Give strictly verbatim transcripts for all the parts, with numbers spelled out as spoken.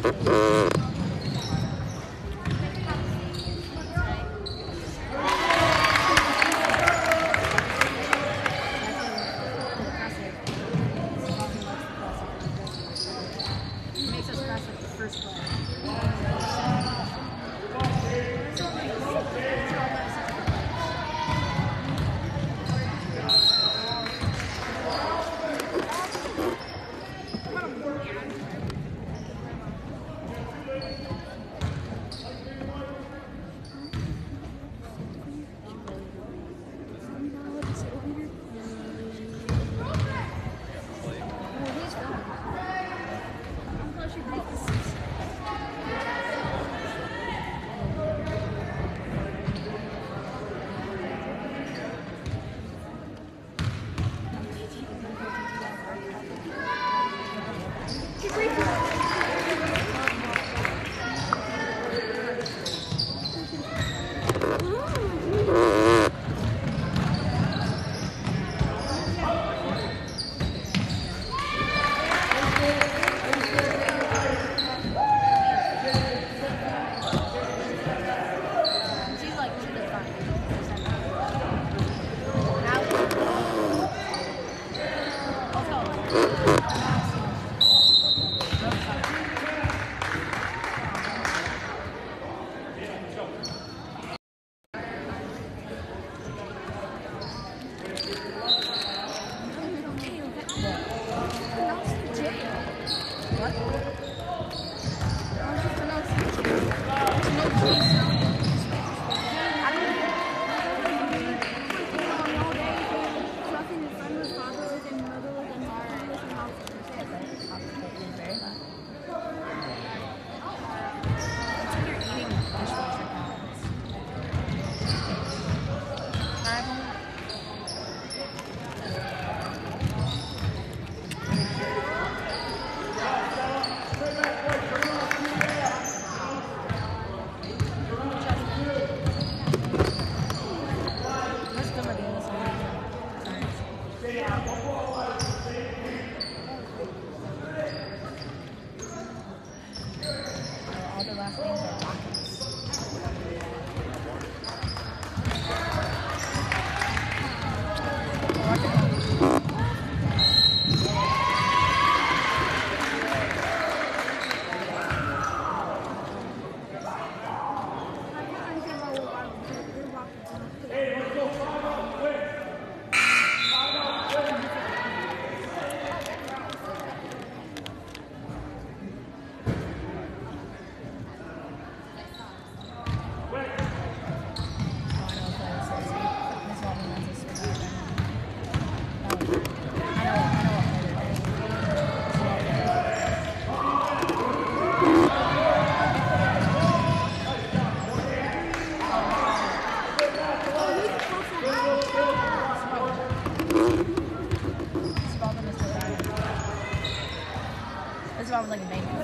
I was like a baby.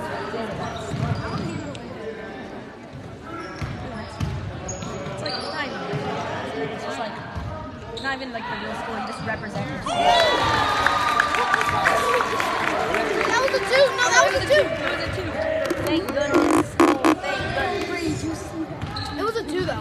It's like, it's not even, it's just like, not even like the real school, you just represent your school. That was a two! No, that was a two! It was a two. Thank goodness. Thank goodness. It was a two though.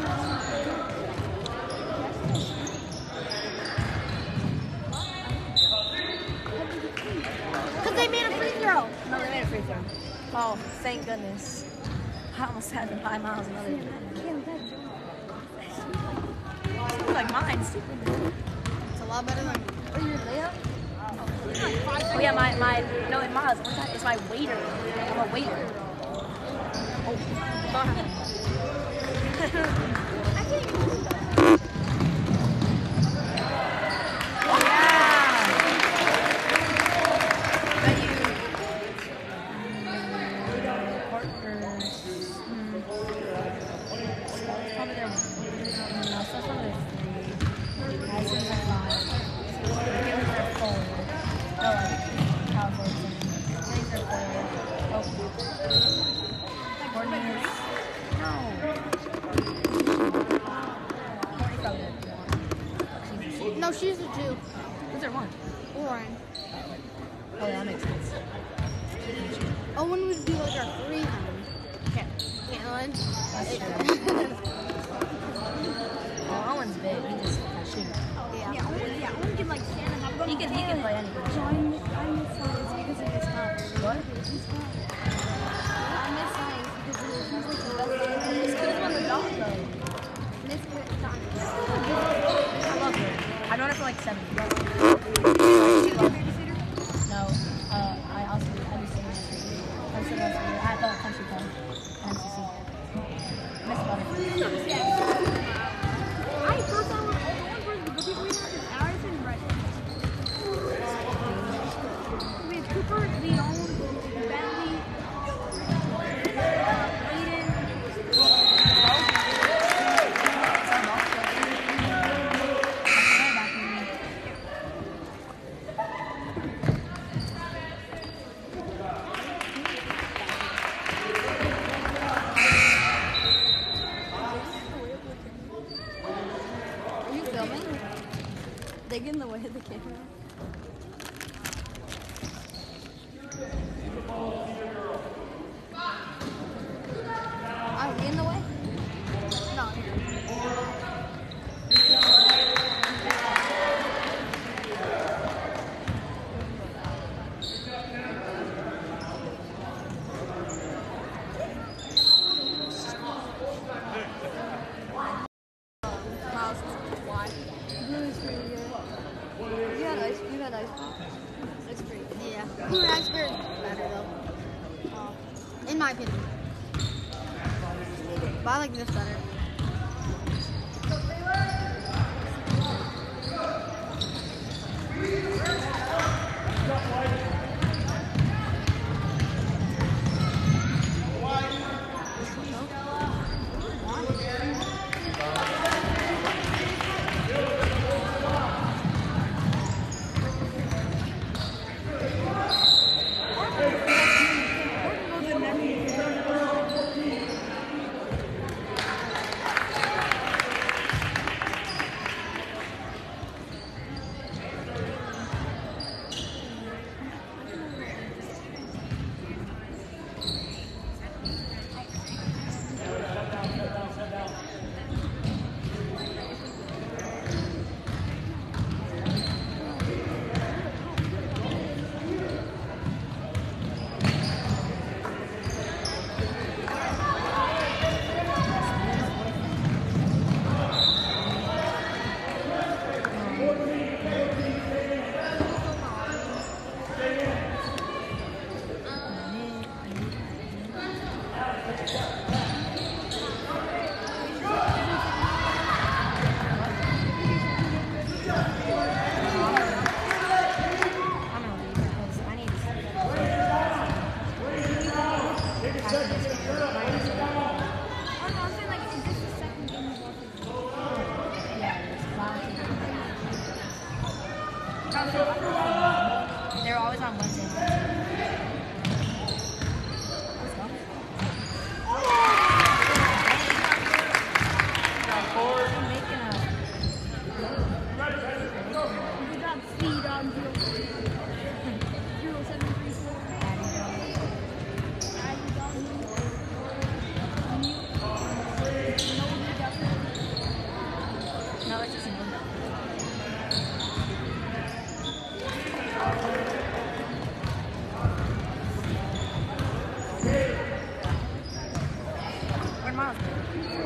Because they made a free throw. No, they made a free throw. Oh, thank goodness. I almost had to five miles another day. It's like mine, stupid. It's a lot better than Oh, your layup? Oh yeah, my, my, no, in miles, what's that? It's my waiter. I'm a waiter. Oh, I can't even do that. No, she's a two. Who's there one? Lauren. Oh, yeah, that makes sense. Oh, Owen would be like our free home. Okay. Caitlin. That's true. Well, Owen's big. He just can shoot. Yeah. Yeah, Owen, yeah, Owen can like stand and have He can, he can play anything. So I miss, I miss science because of his hat. What? His hat. I miss science because of his hat. It's good when the dog though. Miss science. I love her. I've known her for like seven years. She's a babysitter. No, uh, I also do every single year. Every single year. I have a country club. M C C. Miss Butterfield. I first saw one, the one person, the people we have is Aris and Brett. We have Cooper, Leon, Bentley, Aiden. Are you filming? They get in the way of the camera. Are we in the way? No. Blue is pretty good. You had ice. You had ice. It's pretty good. Yeah. Blue and ice beer is better though. Uh, in my opinion. But I like this better. They're always on Wednesday. Let's go. I'm making a... We got speed on zero seven three four. No, it's just a window. Where'd Miles go?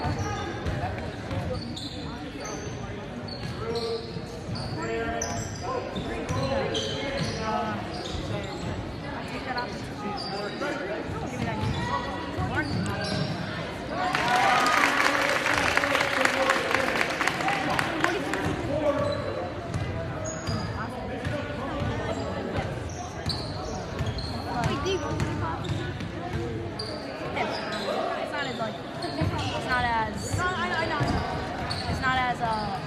Take that off. Give me that. Orange. Wait, Dave, what was it called? It's not as like, it's not as, No, I know, I know, I know. it's not as uh.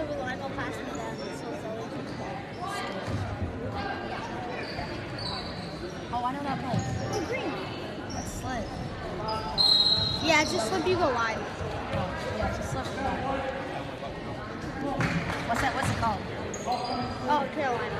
over the line, I'll pass it down. So Oh, I know that play. oh, green. That's slip. Yeah, it's just slip you go wide. Oh, yeah, it's a slip. What's that? What's it called? Oh, Carolina.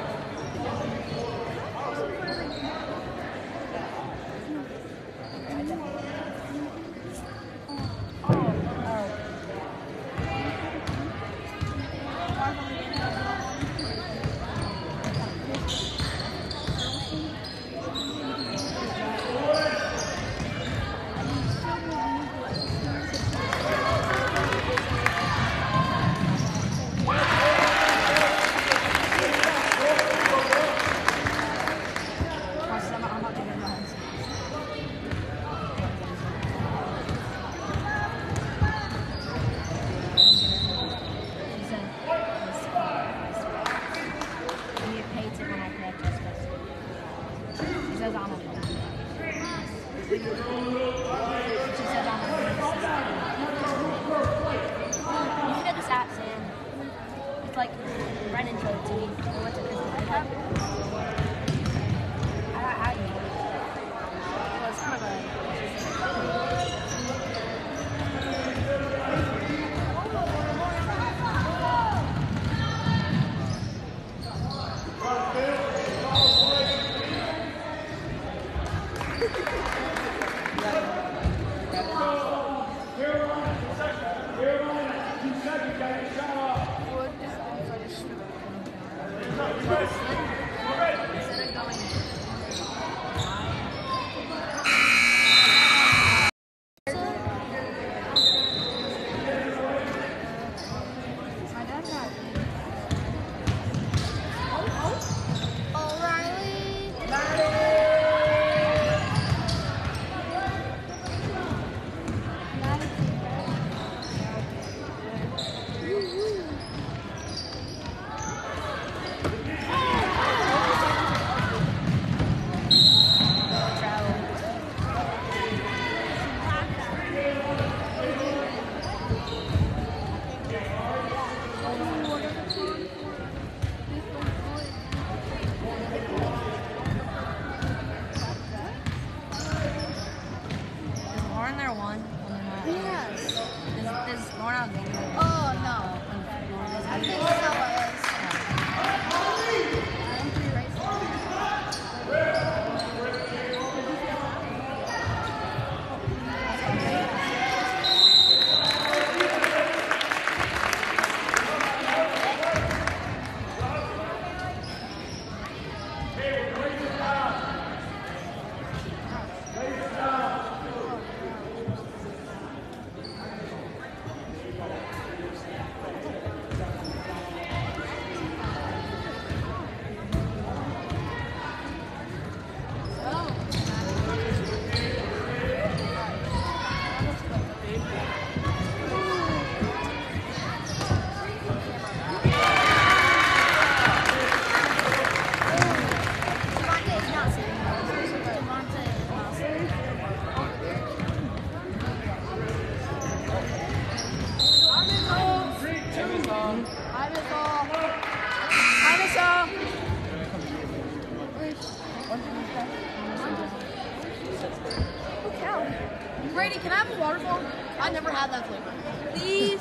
Brady, can I have a waterfall? I never had that flavor. Please.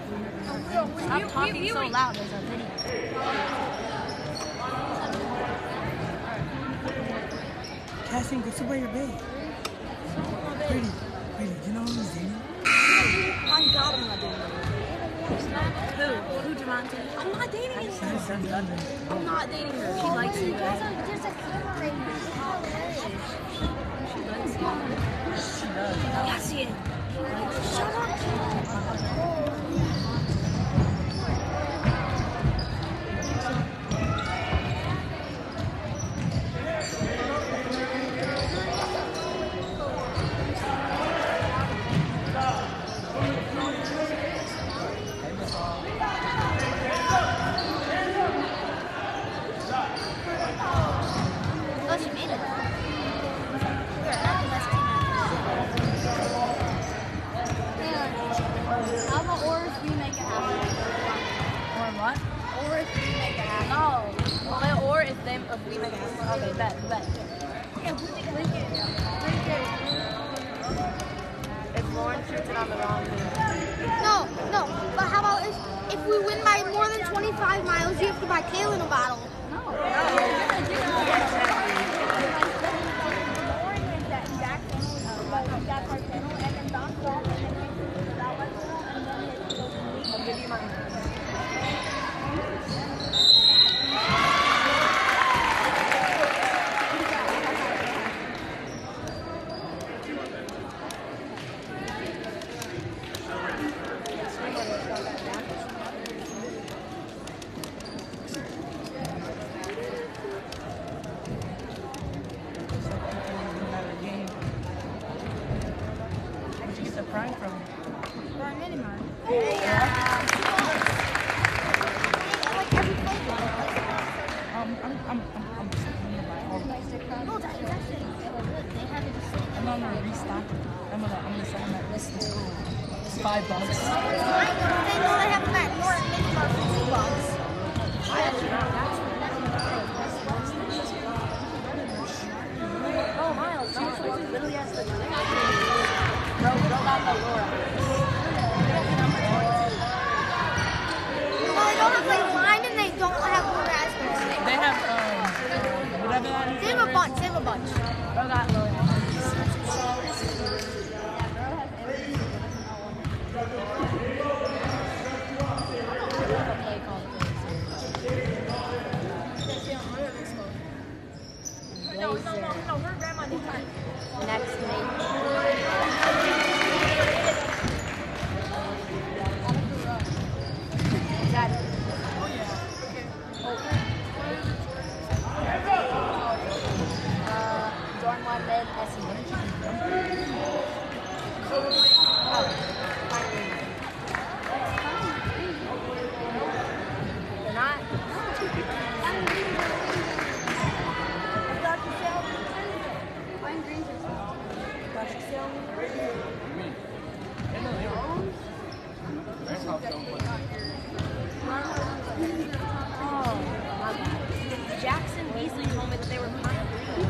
Stop talking so loud. There's a video. Cassie, go sit by your bed. Brady, Brady, do you know who's dating? I'm God, I'm not dating her. Who? Who, Javante? I'm not dating her. Madison London. I'm not dating her. She likes you. There's a camera right here. She likes you. She does. Yeah, I see it. Shut up. Oh, she made it. I'm an Orange if we make it happen. No. Well, or if they if we make it. Okay, bet, bet. If Lauren shoots it on the wrong move. No, no. But how about if, if we win by more than twenty-five miles, you have to buy Kaylin a bottle. No. No. I'll give you mine. Where'd you get the prime from? Like every flavor. Um, I'm, I'm, I'm, I'm just gonna buy all of them. No, that, that's it. They have it just I'm gonna restock it. I'm gonna, I'm gonna sell them at this school. It's five bucks. I know, they know they have them at Norton Mini Mart for two bucks. Oh, Miles, no, so he literally has the Bro, bro got the Laura. No, they don't have like lime and they don't have blue raspberry. They have, um, whatever that is. They have a bunch, they have a bunch. Bro got Laura. No, no, no, no, her grandma needs time. Next mate. That. Uh, Jordan one mid, S E. Oh, finally. They're not. Oh, my God. Jackson Beasley told me that they were pine green.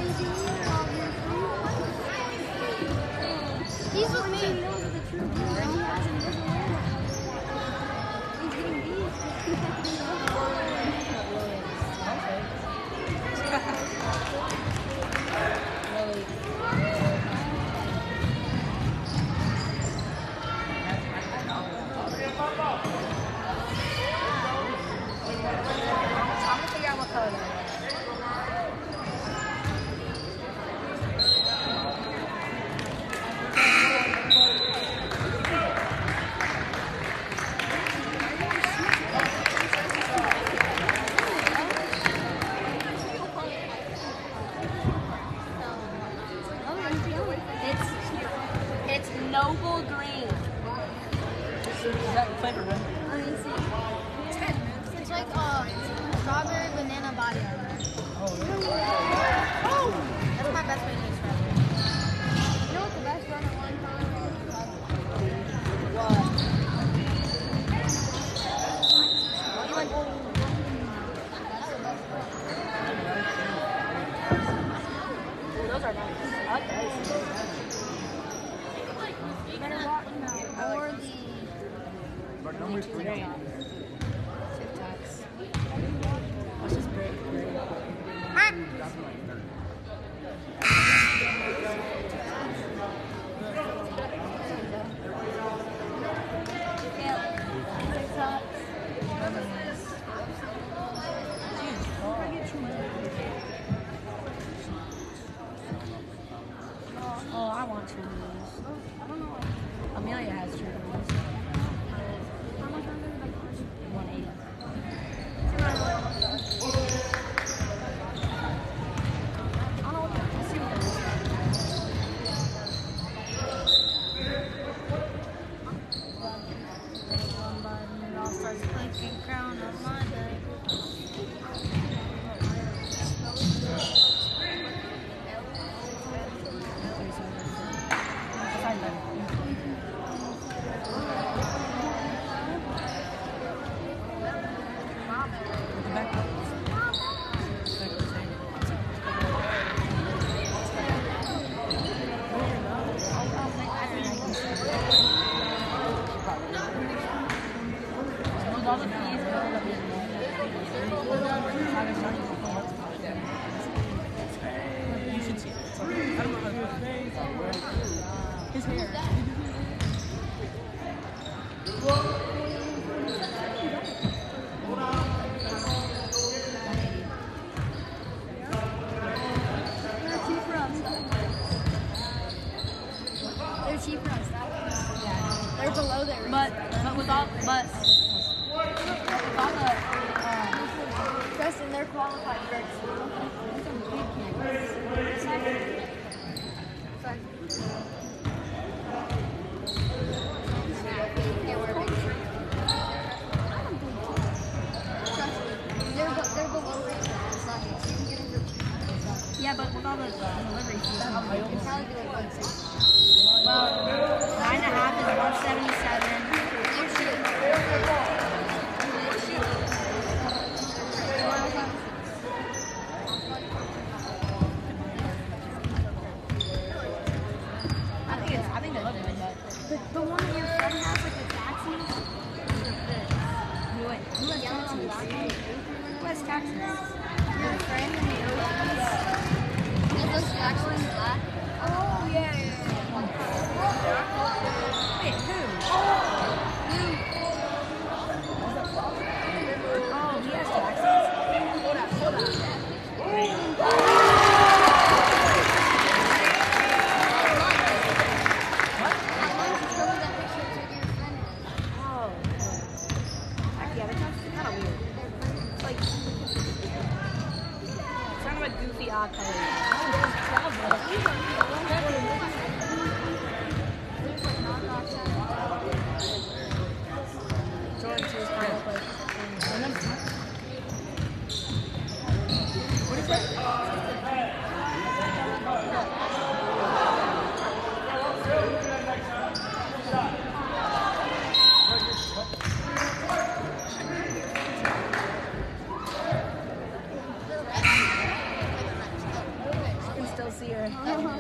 He's with me. He knows the truth. He hasn't been aware. He's getting these. I'm gonna figure out what color that is. It's it's noble green. Is that flavor, right? It's like uh, strawberry banana body armor. Oh, really? That's my best way to describe it. You know what the best run at one time What? You like Ooh, those are nice. I like those. or the Tic Tacs. Let's just break. Oh, I want Cheerios. I don't know. Amelia has Cheerios. one eighty. I don't know what the let's see what that is. one button, it all starts clicking, crown of my day. Mom, You should see it. It's okay. I don't know how to do it. His hair. They're cheaper on stock. Yeah. They're below their rate. But but with all but with all the um, Justin, they're qualified bricks. Sorry. They were big. Trust me, they're, be- they're below rate. It's not just- you can get them for cheap. yeah, but with all the delivery fees, It'd probably be like one sixty. well, nine and a half is one seventy-seven. They're cheap. They're cheap. I think it's I think they're good, but But the one that your friend has, like the taxis, who wait, who has yellow on black. taxis? Who has taxis? Your friend in the oceans. It looks actually black. Oh, yeah, yeah, Wait, who? Oh, he has taxis. Hold up, hold up. Oh. Actually, yeah, that's kind of weird. It's like it's kind of a goofy odd color. Jordan two is kind of like. What is that? I can still see her.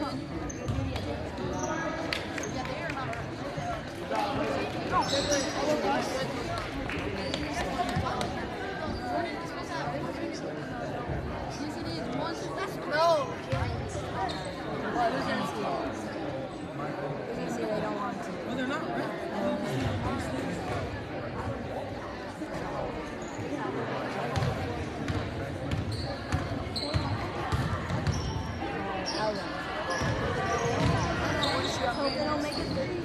No. Well, who's gonna see it? Who's gonna see it? They don't want to. Well, they're not, right? Hope they don't make it thirty.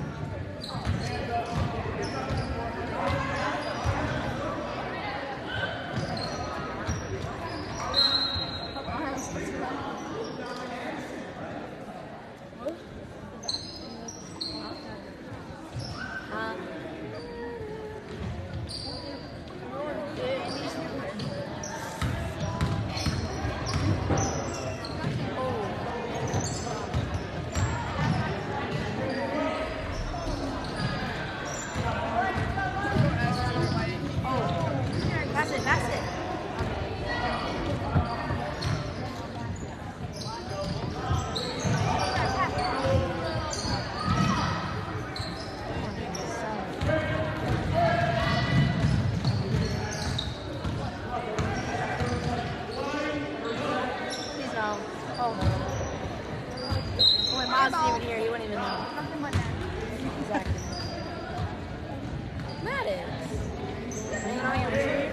That's it, that's it. Please no. Oh. Oh, wait, Miles isn't even here. He wouldn't even know. Nothing but that. Exactly. That is. You know you're weird.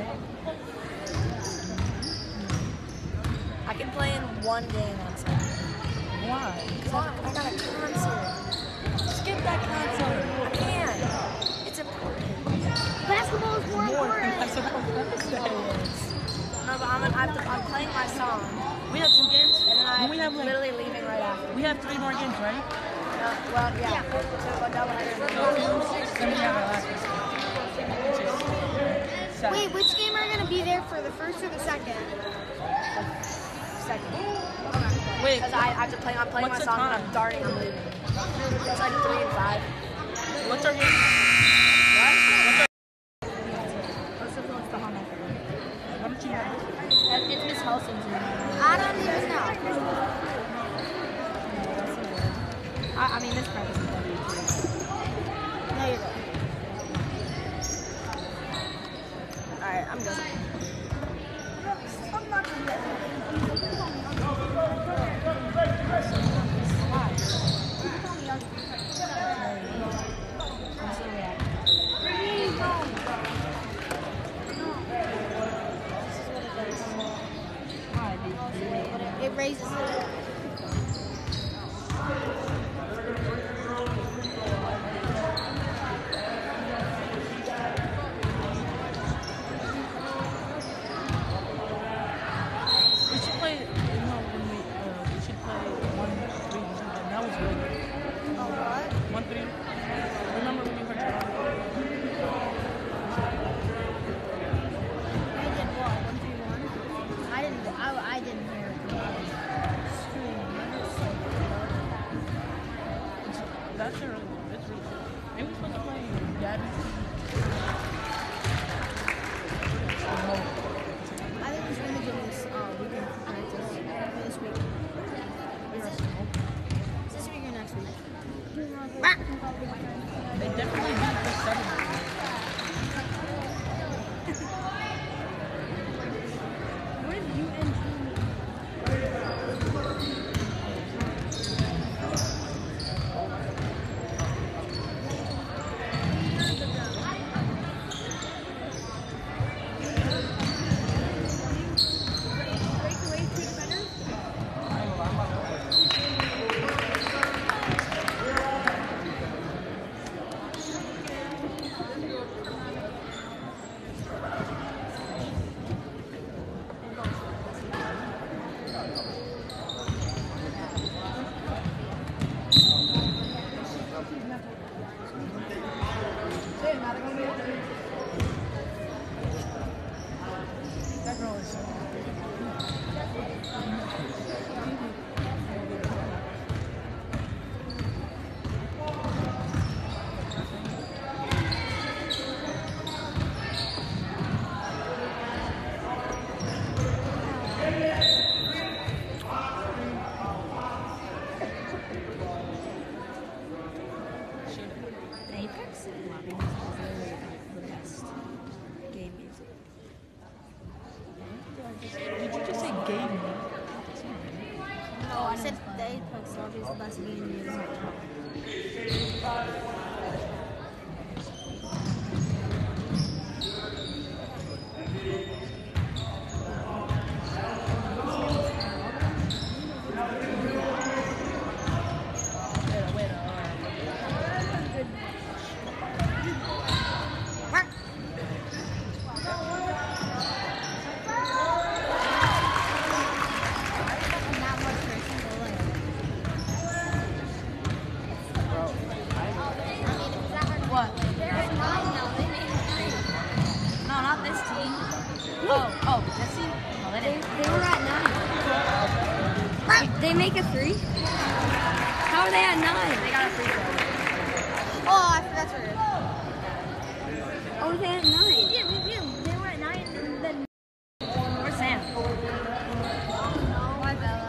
I can play in one game on Saturday. Why? Because I, I got a concert. Skip that concert. I can. It's important. Basketball is more important. That's what I was gonna say. No, but I'm, I have to, I'm playing my song. We have two games. And then I'm We have like literally leaving right after. we have three more games, right? No, well, yeah. So, a double header. Then we have our last one, which is Saturday. Wait, which game are going to be there for the first or the second? Second. Wait, Because I, I have to play, I'm playing What's my the song and time? I'm darting, I'm leaving. It's like three and five. what's our game? What? What's the home? Why don't you have it? It's Miss Helsing's room. I don't even know. I, I mean, Miss Privacy. There you go. Alright, I'm good. It raises it. We should play, you know, when we, uh, we should play one, three, two, and that was really good. Oh, what? One, three. Remember when you heard your I did what? One three one. I didn't. I, I didn't hear it. Screaming. That's really good. It's really good. Maybe we're supposed to play Daddy's I think it's really good this uh, weekend for practice. Or this week. Is it? Is this week or next week? They definitely beat the seven. What if you and That girl is so Apex is literally the best game music. Did you just say game? No, I said the Apex lobby is the best game music. Not much for a single life. What? No, not this team. Oh, oh, this team? No, they They, didn't. they were at nine. They make a three? How are they at nine? They got a free throw. Oh, I forgot to read. Oh, they at nine. Yeah, we did. They were at nine and then. Where's Sam? Why Bella?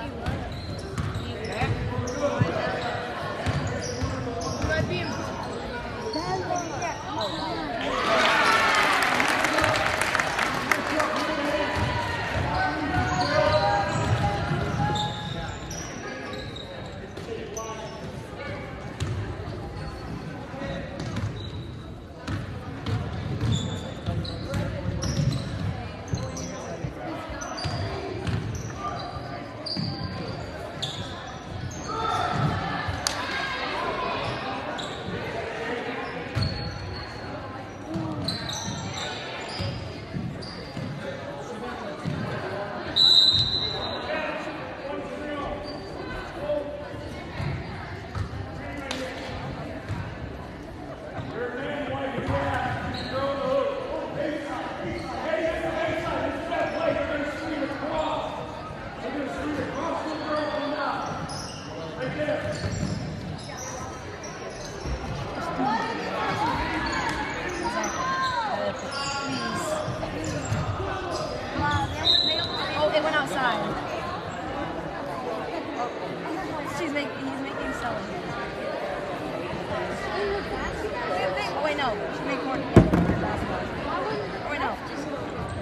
Oh, it went outside. She's making. He's making selling. Oh wait, no. She made corn. Wait, no.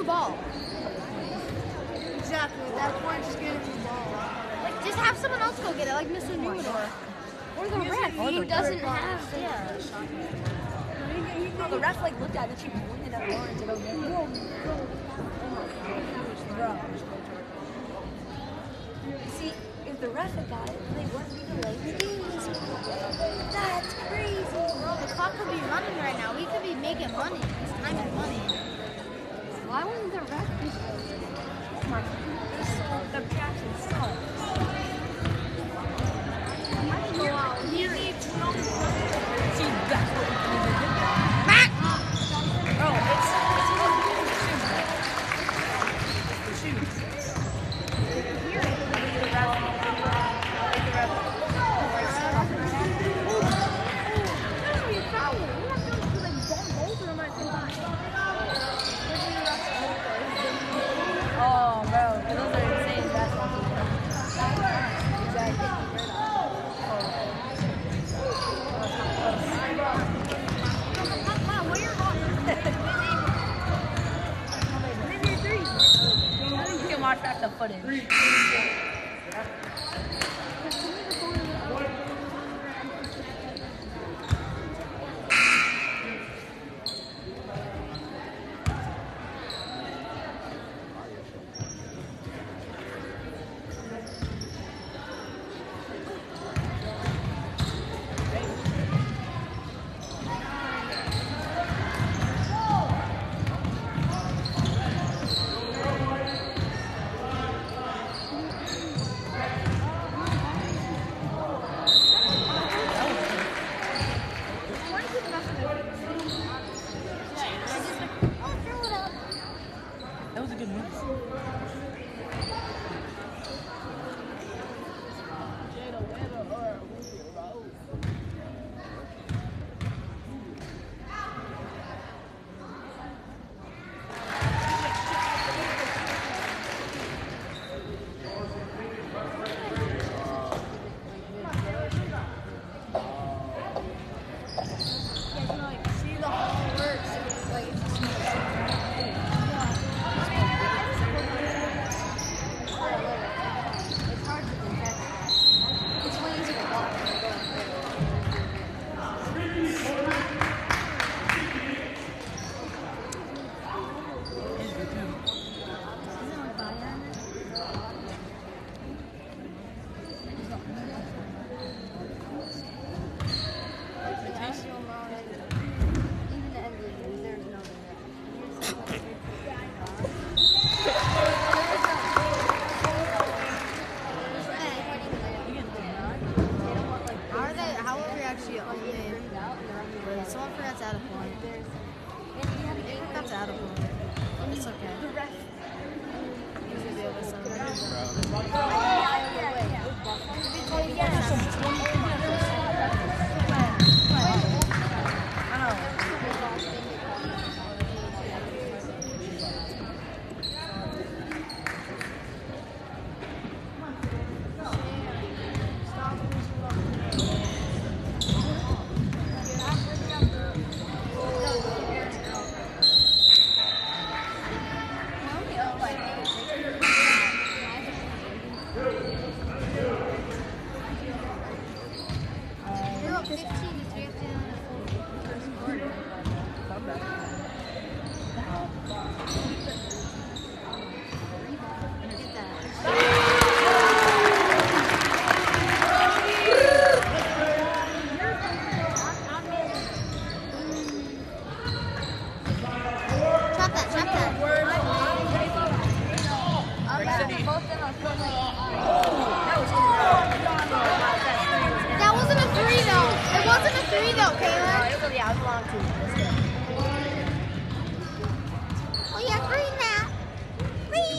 the ball. Exactly. That point, just get him the ball. Like, just have someone else go get it, like Mister Numenor. Or the ref, who doesn't have. Yeah. No, the ref like looked at it, she pointed at Lawrence and go, whoa, bro. See, if the ref had got it, they wouldn't be delayed the game. That's crazy. Bro, the clock could be running right now. We could be making money. This time is money. Why wouldn't the ref be Come on. The reaction sucks. wow, he needs no See, that's what we can do. Bro, it's the shoes. Here it is. The ref. The ref. Oh, bro, those are insane basketball people. Exactly. You can watch back the footage. That was a good move. see the whole works. Like, it's just it's hard to detect. It's when you walk. Someone forgot to add a point. That's out of point. It's okay. The ref. Usually they always send That wasn't a three though. It wasn't a three though, Kayla. Yeah, I was long too. Oh yeah, three now. Three.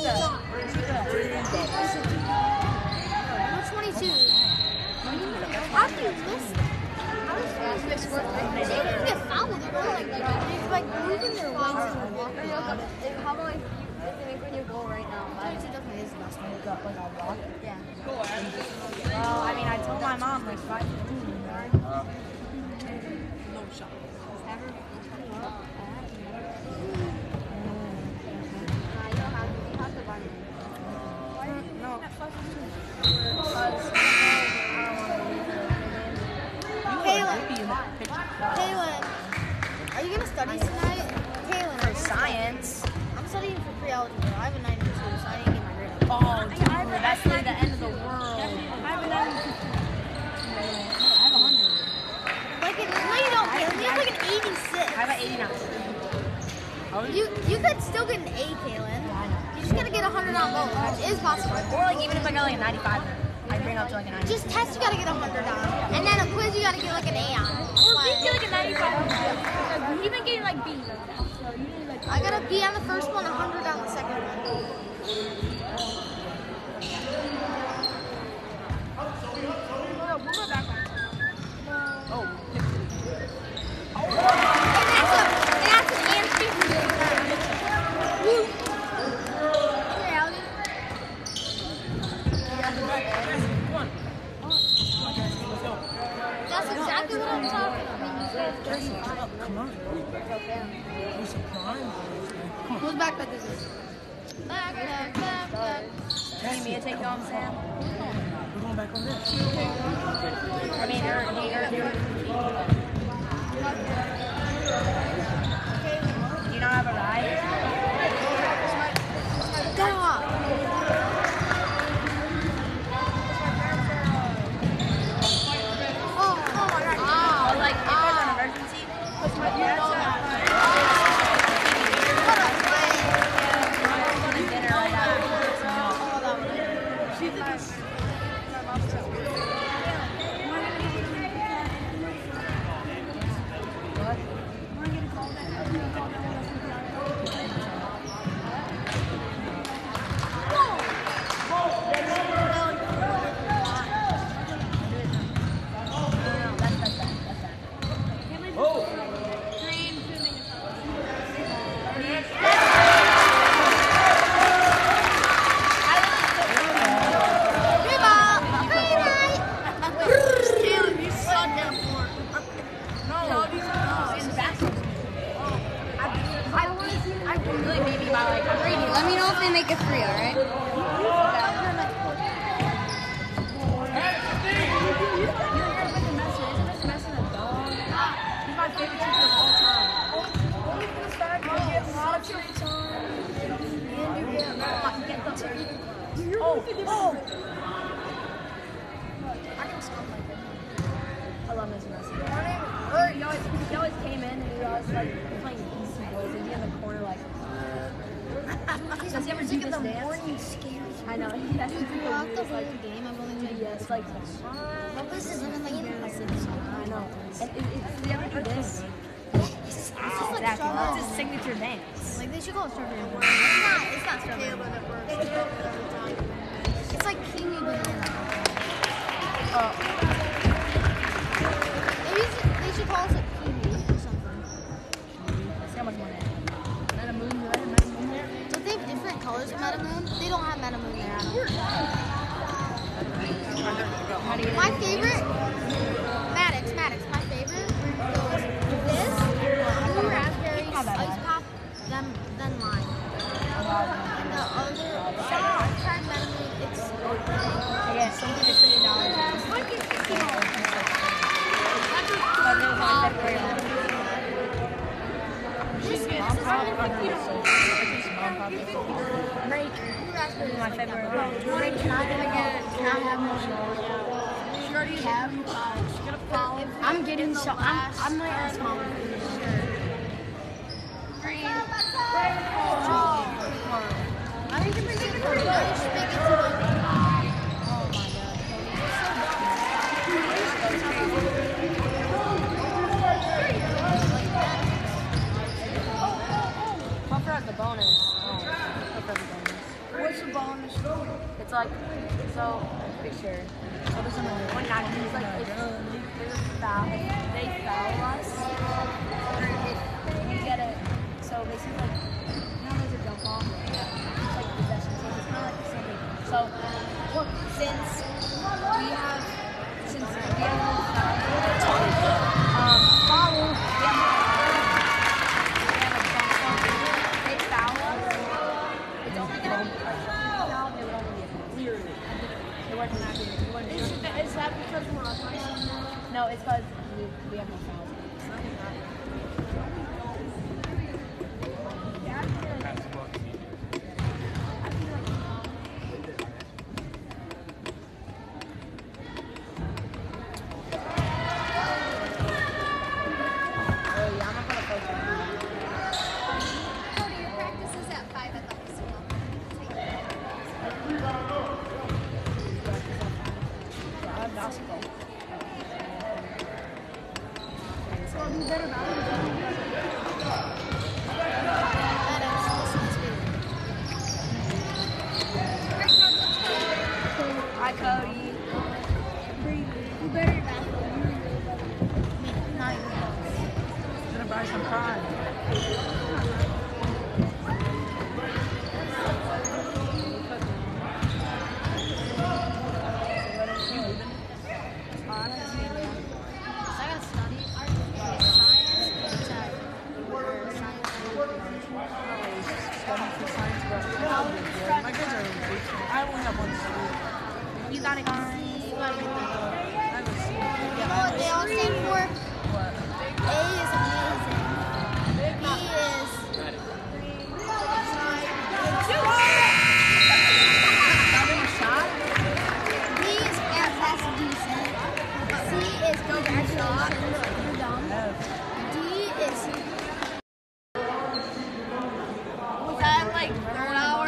Number twenty-two. How do you miss that? How does that miss work? They didn't get fouled. They're like, it's like moving their wings and walking. How about if you think when you go right now? twenty-two definitely is the best one. Got like a rock. Yeah. Well, I mean, I told my mom like five fifteen. No shot. eighty-nine. You you could still get an A, Kaylin. You just gotta get a hundred on both, which is possible. Or like even if I got like a ninety-five, I'd bring it up to like a ninety. Just test, you gotta get a hundred on, and then a quiz, you gotta get like an A on. Or we get like a ninety-five. You've been getting like B. So you need like. I got a B on the first one, a hundred on the second one. That's exactly what I'm talking about. Come on. You're surprised. Come on. Who's back like this? Back, back, back, back. Need me to take you home, Sam? We're going back over there. I mean, you're, you're, you're, do you not have a ride? Get off. Oh, oh my God. Ah, But like, if there's an emergency, Because my you know that. go to dinner right after. She did this. Let me know if they make it free, alright? Oh, oh! I can stop like this. I love Mister Messi. Or he always, he always came in and he was like playing Beastie Boys and he'd be in the corner like. Does he ever do this dance? I know. He has to do the Throughout the weirdest, whole like, game, I've only played yeah, it's like. But this isn't even like embarrassing. I know. And it, it, does he ever do this? It's just like Exactly. strawberry. It's his signature dance. Like they should call it strawberry. It's not. It's not strawberry. It's like kiwi banana. Oh. Maybe it's- they should call us like kiwi or something. Let's see how much money. Meta Moon, do I have Meta Moon there? Don't they have different colors of Metamoon? They don't have Metamoon there. I How do you don't. My favorite, Maddox, Maddox, my favorite goes this, blue raspberry, ice pop, then, then lime. And the other, I've tried Metamoon, it's Yeah, something to say dollars. But it was on February eleventh. this, this Mom is pop really on good. the Mom pop is Break. Blue raspberry is My like February that. eleventh. Break, can I get it? Can I have more? She already have. I'm getting so. I'm. I'm like a small one. I think if we get it, I should make it to like, oh my god. Puffer has the bonus. Oh, Puffer has the bonus. What's the bonus? It's like, so, picture. So there's something like one ninety. It's like, if there's a foul, if they foul us, or if you get it, so basically, like, you know, there's a jump ball? It's like possession, so it's kind of like the same thing. So, look, since we have, since we have no foul, um, follow, we have no they foul us, it's only going to be a foul, it would only be a clear. It wasn't that good. It wasn't Is, is that because we're on ice? No, it's because we, we have no fouls. studying for science, but yeah, my grades are really I only have one C. You gotta get C. You gotta get that. I have a C. You Yeah, know I what have they a all C. stand for? What? A is amazing. B is Found him a shot. B is at best decent. C is congratulations. You're dumb. D is Was that like third hour?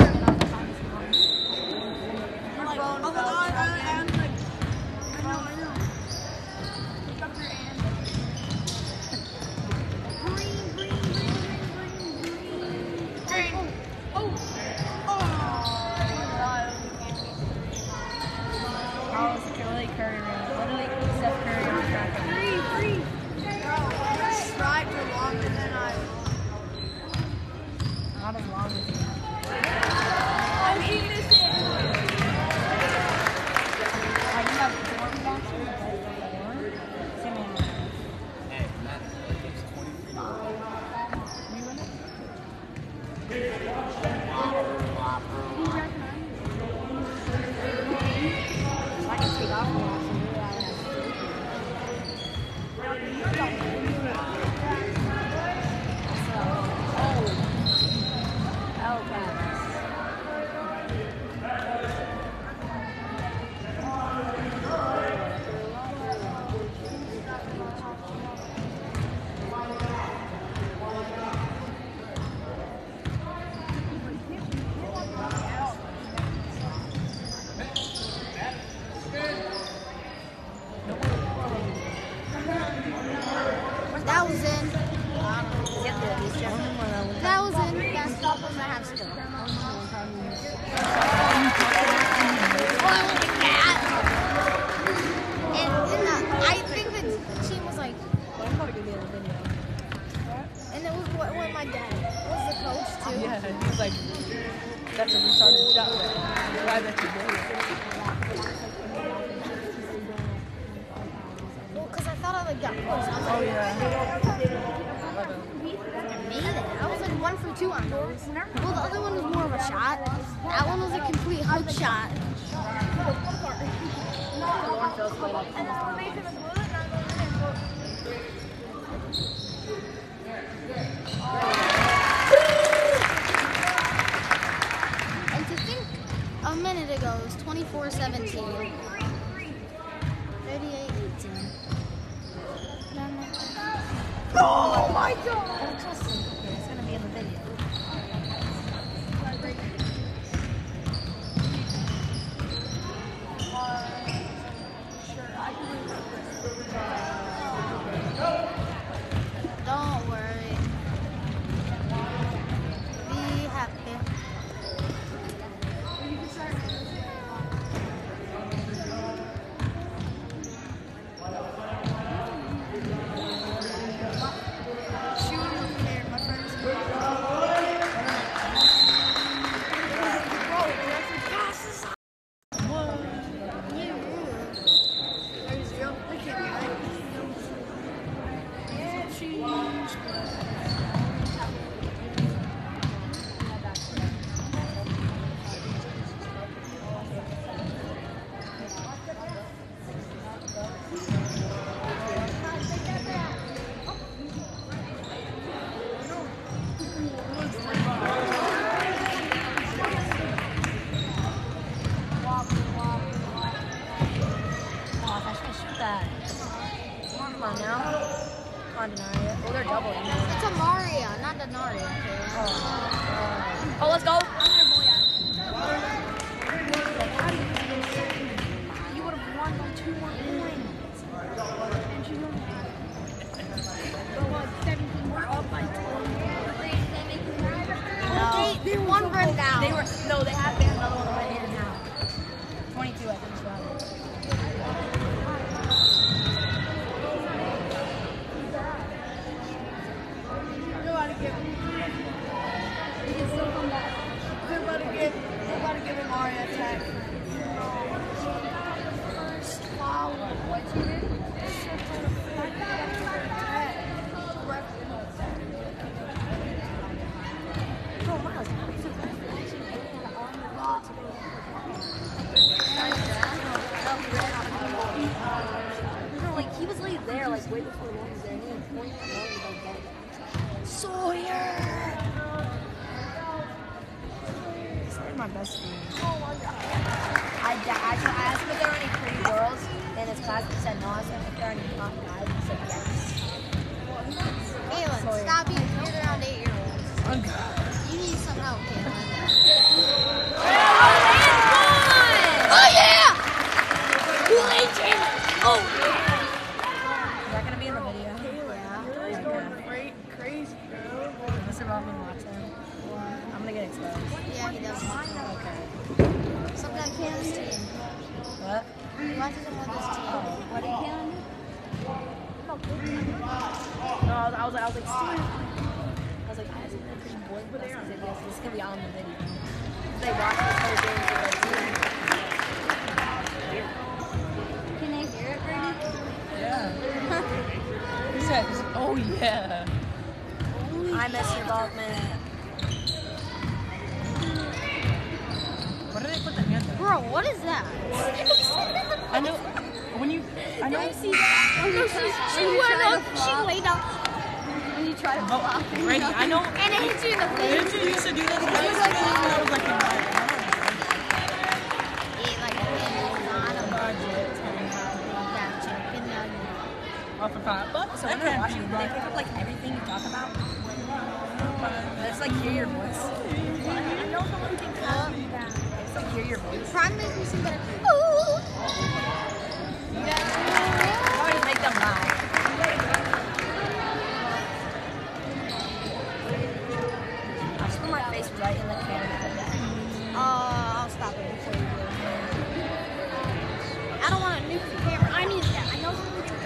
Like, oh, oh, oh, and like, I know, I know. Pick up your hand. Green, green, green, green, green, green. Oh, oh, Oh, it's Kelly Curry. Literally, Steph Curry on track. three, three. Bro, I tried for longer than I. Not as long as you. I'm innocent. I do have four boxes. Four. See me. Hey, Matt, it's twenty-three dollars. You in it? I can take off the watch and do that. Oh, okay. that was in. That was in basketball because I have skill. Oh, look at that. And, and the, I think the team was like, and it was what, what my dad was the coach too. Yeah, he was like, that's a retarded shot. But why that you did it? Well, because I thought I like got pushed. I was Oh, like, yeah. I made it. I was like one for two on those. Well, the other one was more of a shot. That one was a complete hook shot. And to think a minute ago, it was twenty-four seventeen. thirty-eight eighteen. Oh my god! It's gonna be in the video. Don't worry. Be happy. Come on now. Come on, Denaria. Oh, they're doubling now. It's a Maria, not Denaria. Oh, oh let's go. You would have won by two more points. And you won. But what, seventeen, we're up by twenty. No. They, they won right now. They were, no, they have, they have another one right here now. twenty-two, I think, is right. They're about to give him. He can still come back. They're about to give, they're about to give him Mario attack. First foul. What's he in? my best friend. I, I, I asked him if there were any pretty girls in his class. He said no. I said if there are any hot guys. He said yes. Kaylin, Sorry. stop being weird around eight-year-olds. I'm good. You need some help, Kaylin. Oh yeah! Kool-Aid Taylor. Oh yeah! Is that gonna be in the video? You're Yeah. going great, crazy, bro. Mister Rothman watching. I'm gonna get exposed. Yeah, he does. Okay. Sometimes Kaylin's team. What? He watches him with his team. What did Kaylin do? No, I was, I was like, I was like, Steve. I was like, I was like, pretty boy. But I said, yes, this is gonna be on the video. They watch this whole game with their team. Can they hear it, Brady? Yeah. He says, oh yeah. I miss your Rothman. What did they put the hand up? Bro, what is that? I know, when you, I know. see that? When you she, she went up, she laid down. When you try to Oh, flop. Brady, I know. And it hits you in the face. Didn't you used to do this? When I was like, I was like, in my, Eat like a kid. Not a budget. That chicken nugget. off for five bucks. So when they're watching, do they pick up like everything you talk about? Let's like hear your voice. I know someone thinks that. Let's like hear your voice. Try to make me sing better. Ooh. Always make them laugh. I just put my face right in the camera. Uh, I'll stop it before you do it. I don't want to nuke the camera. I need that. I know someone thinks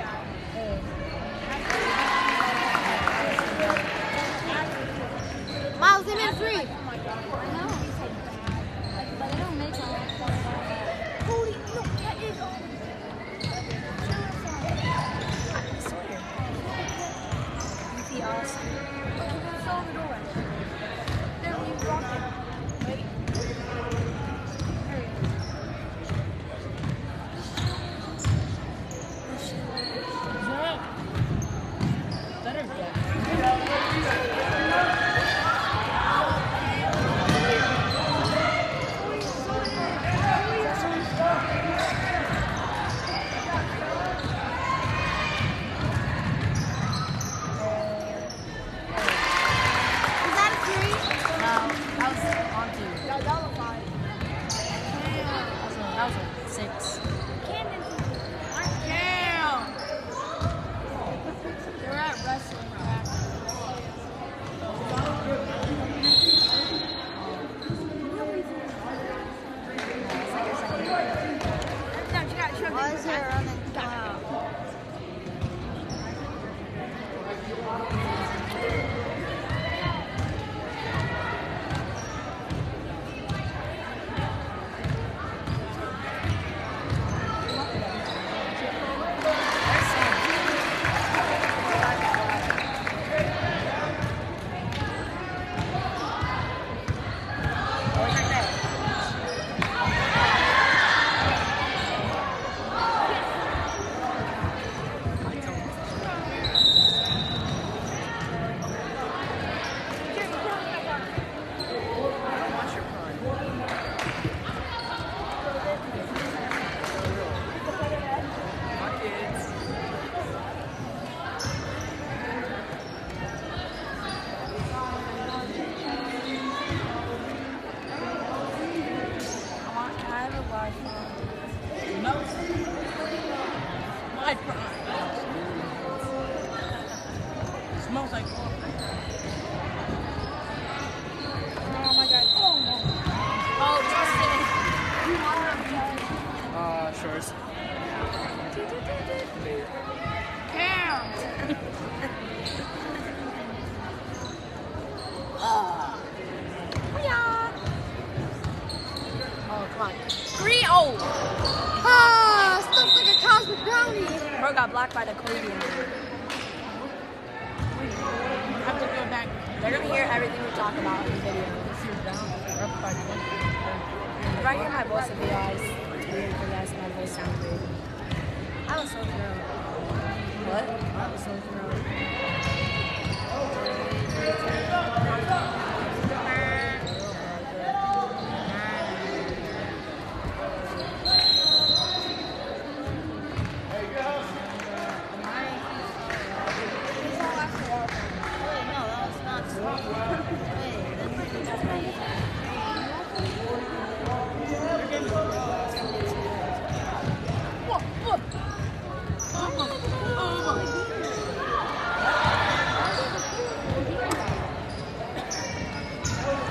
that. Miles, they made three. I know. But they don't make one. Holy, look, that is. Sawyer. Goofy Austin. Show the door. There, we blocked it. Wait. Better get. Is that a three? No, that was on two. No, that was five. That was a, that was a six. Damn. They're at wrestling practice. Why is there running cloud? No. My pride. Smells like. Oh my god. Oh no. Oh, Justin. Uh, shorts. Oh, come on. Three. Oh. Ah, stuff's like a cosmic brownie. Bro got blocked by the Canadian. You have to go back. They're gonna hear everything we talk about in the video. If you're down, you're up by twenty. If I hear my voice, it'll be guys. It's weird for you guys. My voice sounds weird. I was so thrilled. What? I was so thrilled.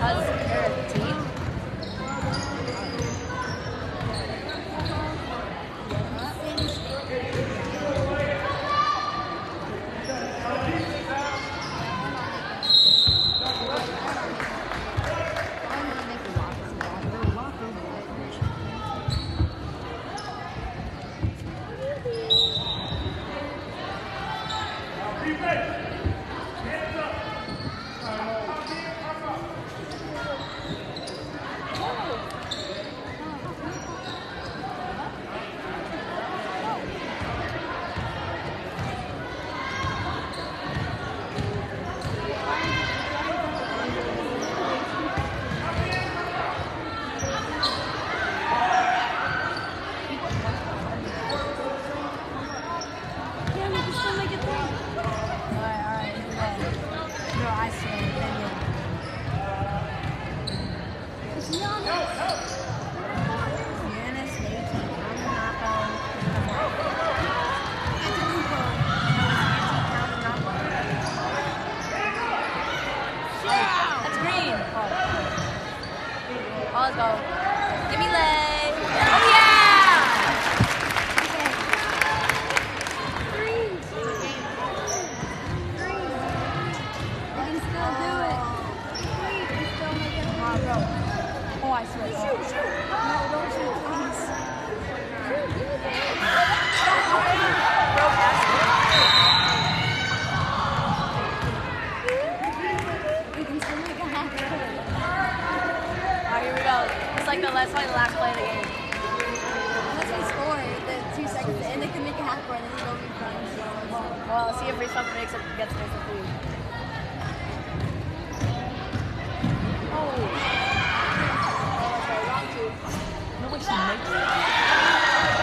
Because they're a team. Let's go. Give me leg. Oh yeah! Three. Three. I can still do it. Three. You can still make it. Oh, bro. Oh, I swear. Shoot, shoot. No, don't shoot, please. Shoot, give me that. Bro, pass We can still make a half court. Alright, here we go. It's like the last play, the last play of the game. Unless we score the two seconds, and they can make a half court, and then they'll be fine. Well, see if Reeths makes it, gets makes it food. Oh. Okay, round two. No way she makes it.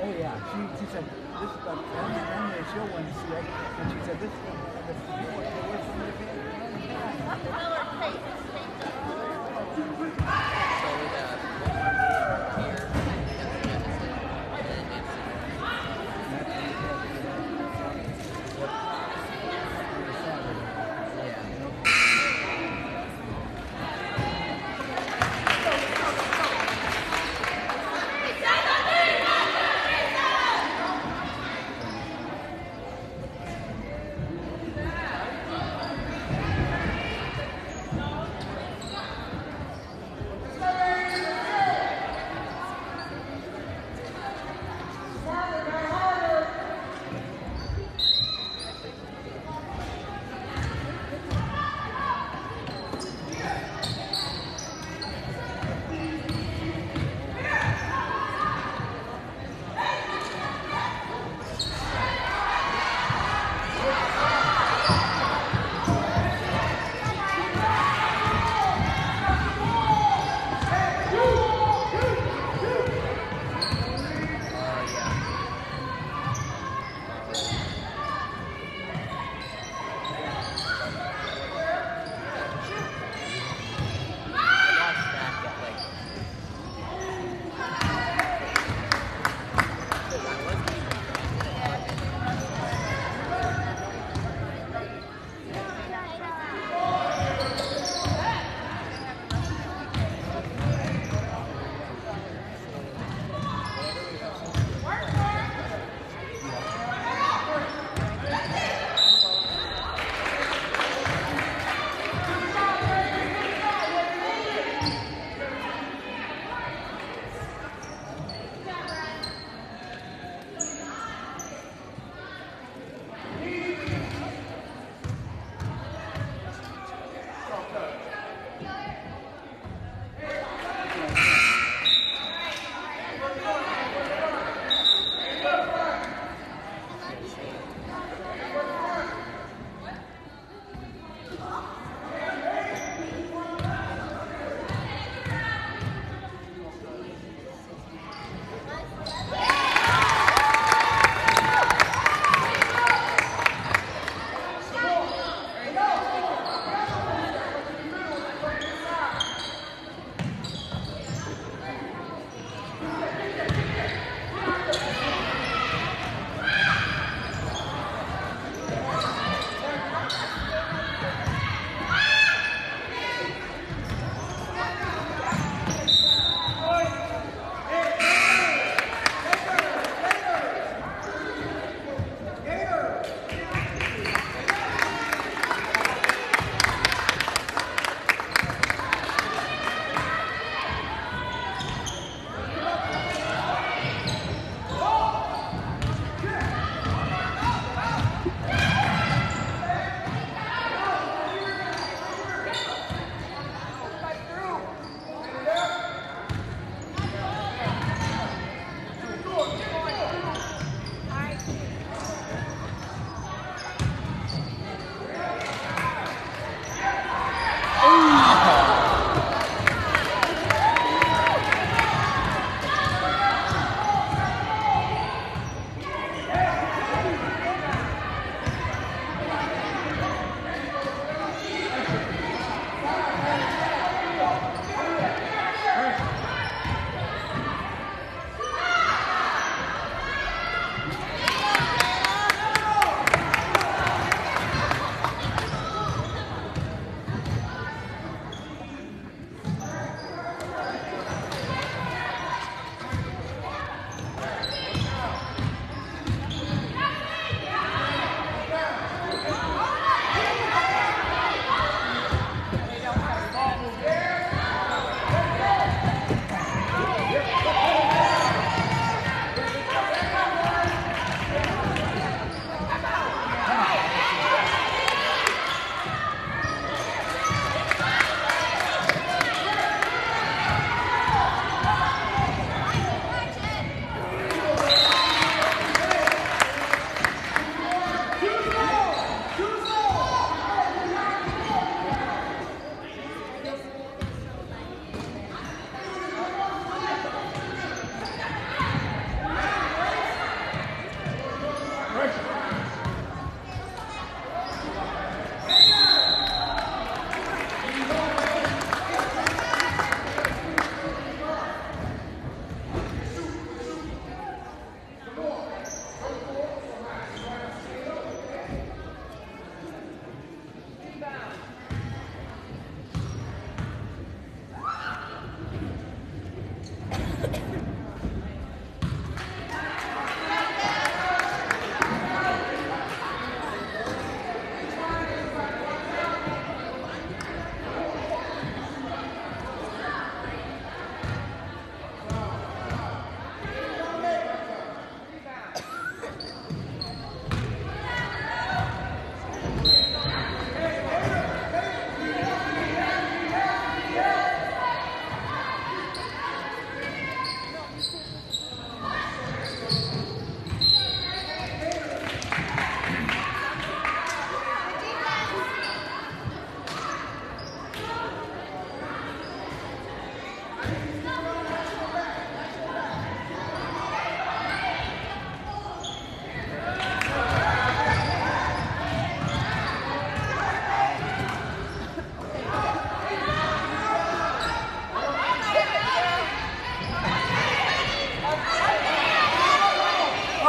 Oh yeah, she, she said this is the only she'll want to see it, and she said this is the the you want to work from the kid.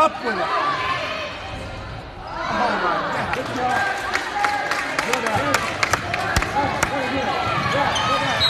Up with it. Oh my God. Good job. Good job. Yeah, good job.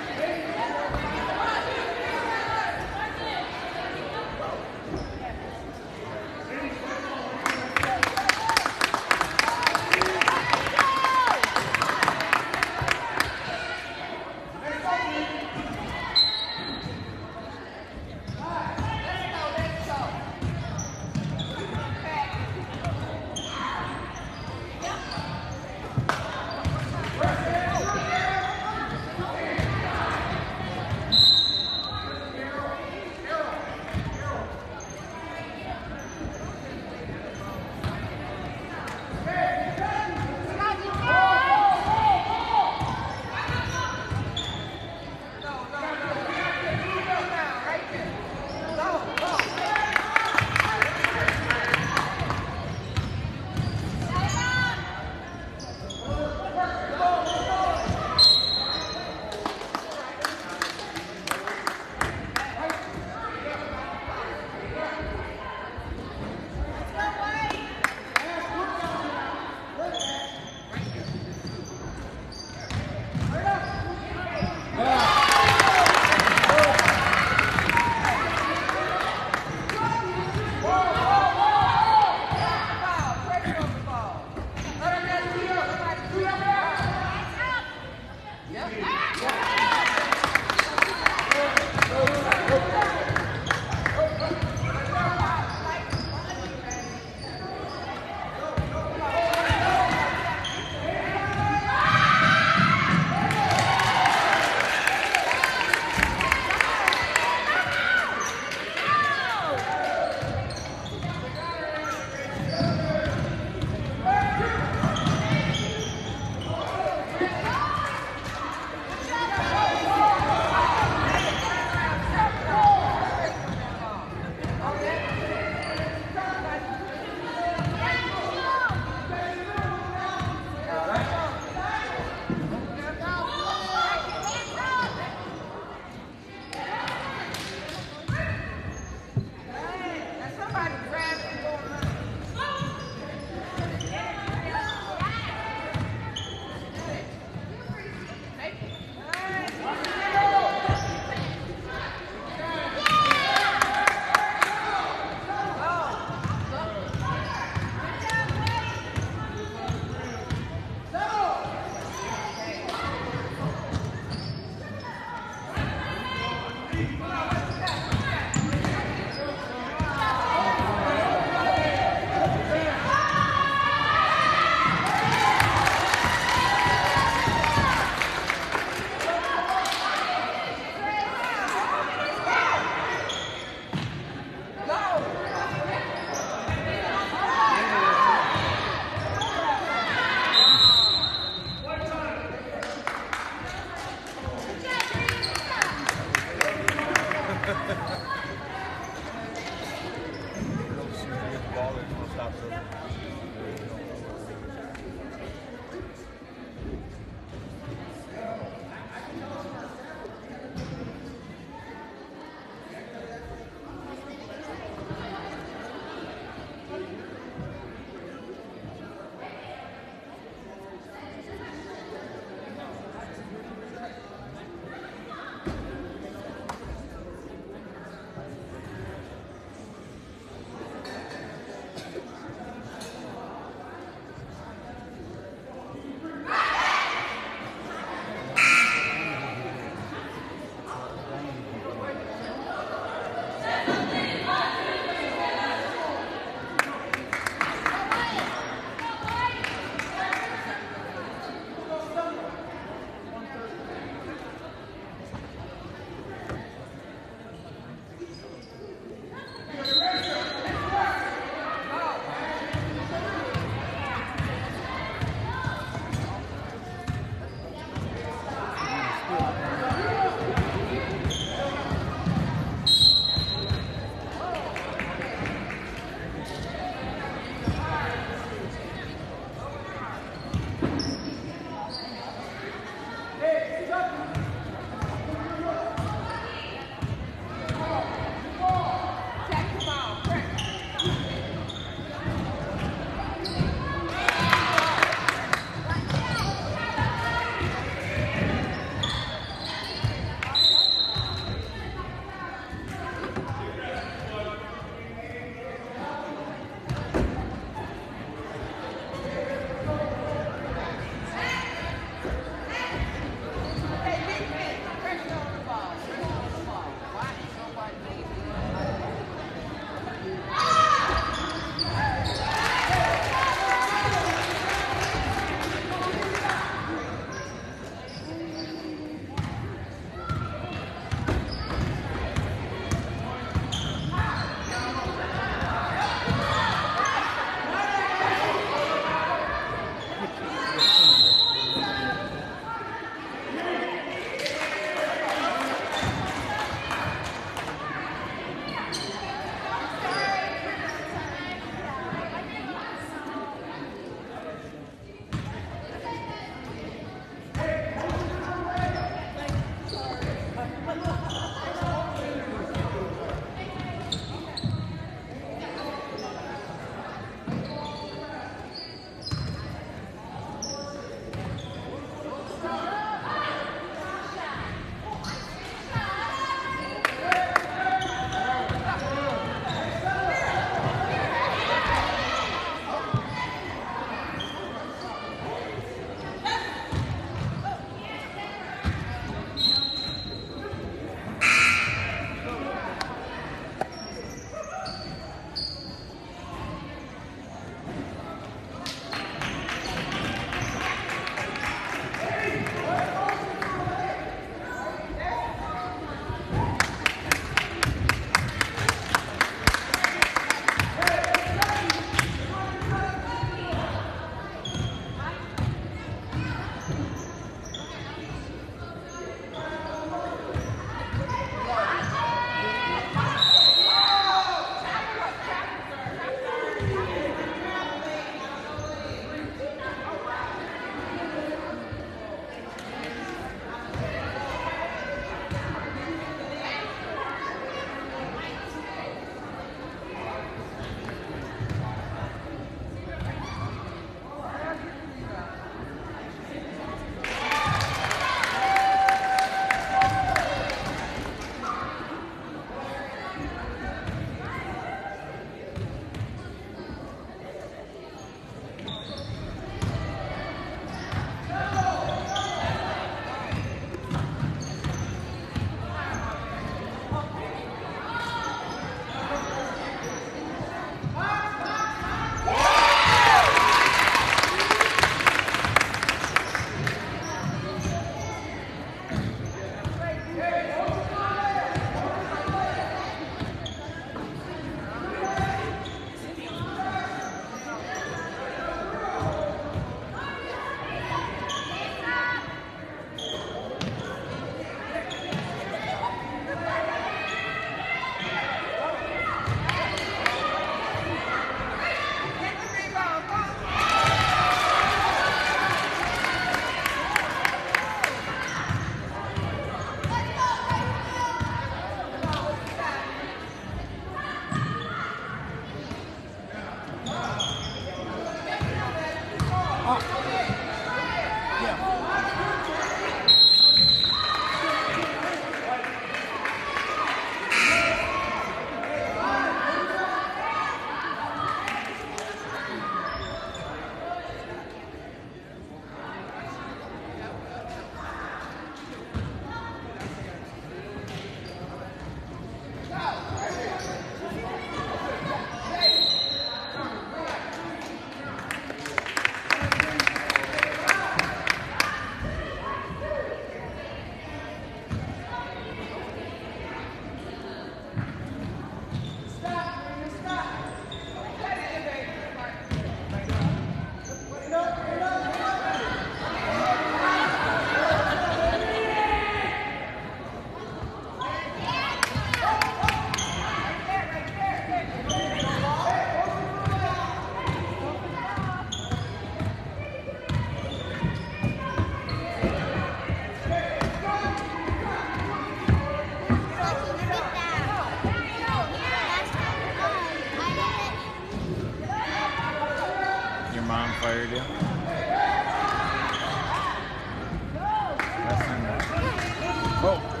Oh.